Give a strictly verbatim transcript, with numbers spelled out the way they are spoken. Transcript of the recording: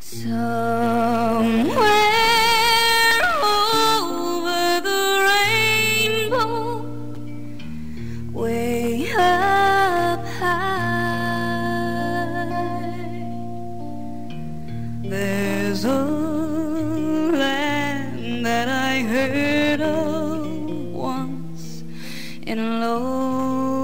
Somewhere over the rainbow, way up high, there's a land that I heard of once in a